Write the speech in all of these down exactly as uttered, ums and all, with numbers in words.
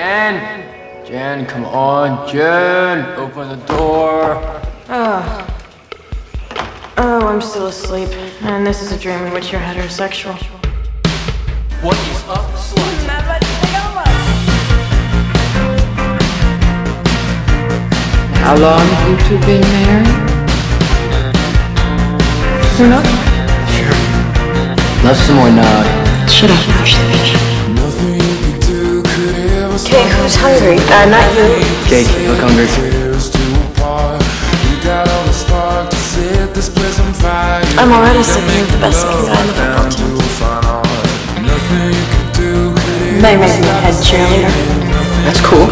Jen? Jen, come on, Jen! Open the door! Oh. Oh, I'm still asleep. And this is a dream in which you're heterosexual. What is up, slut? How long have you two been married? Who knows? Sure. Love some more nod. Shut up, Ashley. Okay, who's hungry? Uh, not you. Jake, you look hungry. I'm already sleeping with the best looking guy in the football team. They make me a head cheerleader. That's cool.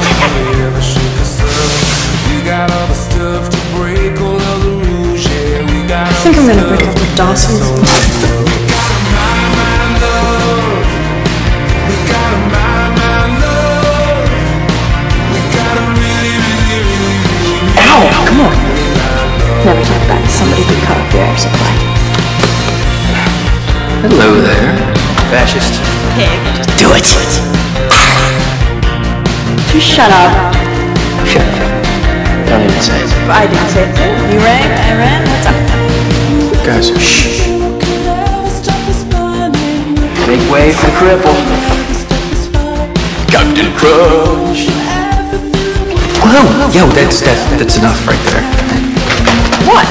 I think I'm gonna break up with Dawson. Ow! Come on. Never talk back to somebody who cut up your air supply. Hello there, fascist. Pig. Just do it. Just shut up. Shut up. Don't even say it. I didn't say it too. You rang? I ran? What's up? Guys, shh. Make way for the cripple. Captain Crunch. Whoa! Yo, that's that, that's enough right there. What?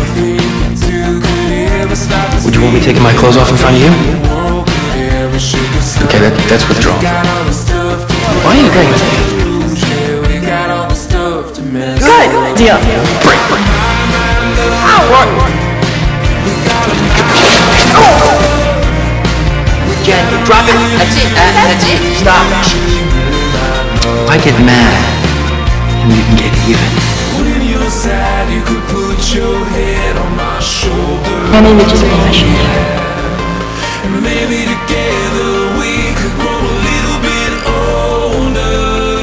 Would you want me taking my clothes off in front of you? Okay, that, that's withdrawn. Why are you agreeing with me? Good deal. Break, break. Ow! What? Jen, drop it. That's it. Uh, that's it. Stop. I get mad, and you can get even. I need to just confession. Maybe together we could grow a little bit older.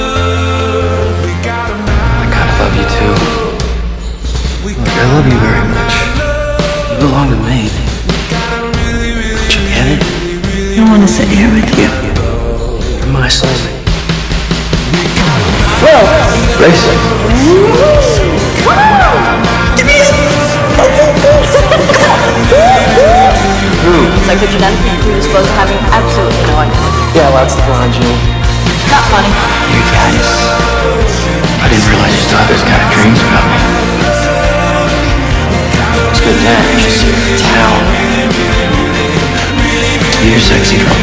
I kinda love you too. Look, I love you very much. You belong to me. Don't you get it? I want to sit here with you. You're my soulmate. Whoa! Racing. It's like the genetically predisposed to having absolutely no idea. Yeah, well, that's the blind gene. Not funny. You guys, I didn't realize you still had those kind of dreams about me. It's good now. You should see the town. You're sexy drunk.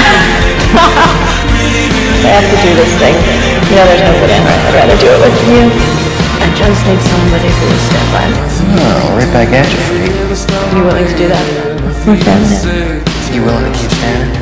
I have to do this thing. You know there's no good in it. I'd rather do it with you. I just need somebody who will stand by me. Oh, right back at you, freak. Are you willing to do that? We're friends now. You willing to keep standing?